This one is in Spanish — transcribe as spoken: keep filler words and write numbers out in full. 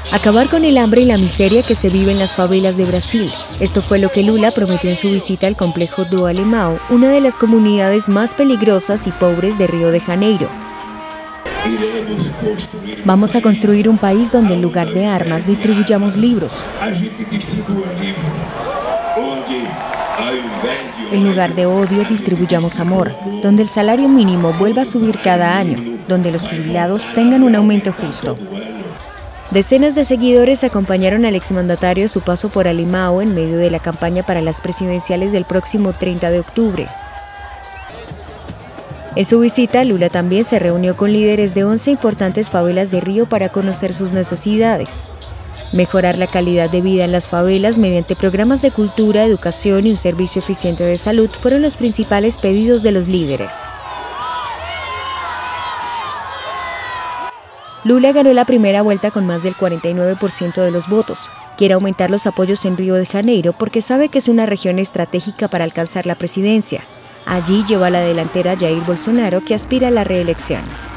Acabar con el hambre y la miseria que se vive en las favelas de Brasil. Esto fue lo que Lula prometió en su visita al complejo do Alemão, una de las comunidades más peligrosas y pobres de Río de Janeiro. Vamos a construir un país donde en lugar de armas distribuyamos libros. En lugar de odio distribuyamos amor, donde el salario mínimo vuelva a subir cada año, donde los jubilados tengan un aumento justo. Decenas de seguidores acompañaron al exmandatario a su paso por Alemão en medio de la campaña para las presidenciales del próximo treinta de octubre. En su visita, Lula también se reunió con líderes de once importantes favelas de Río para conocer sus necesidades. Mejorar la calidad de vida en las favelas mediante programas de cultura, educación y un servicio eficiente de salud fueron los principales pedidos de los líderes. Lula ganó la primera vuelta con más del cuarenta y nueve por ciento de los votos. Quiere aumentar los apoyos en Río de Janeiro porque sabe que es una región estratégica para alcanzar la presidencia. Allí lleva a la delantera Jair Bolsonaro, que aspira a la reelección.